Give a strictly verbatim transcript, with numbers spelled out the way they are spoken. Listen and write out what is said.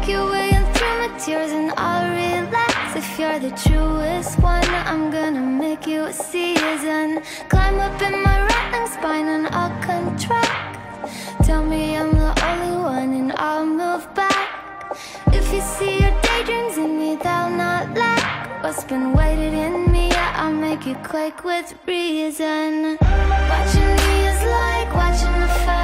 make your way in through my tears and I'll relax. If you're the truest one, I'm gonna make you a season. Climb up in my rattling spine and I'll contract. Tell me I'm the only one and I'll move back. If you see your daydreams in me, they'll not lack. What's been weighted in me, yeah, I'll make you quake with reason. Watching me is like watching the fire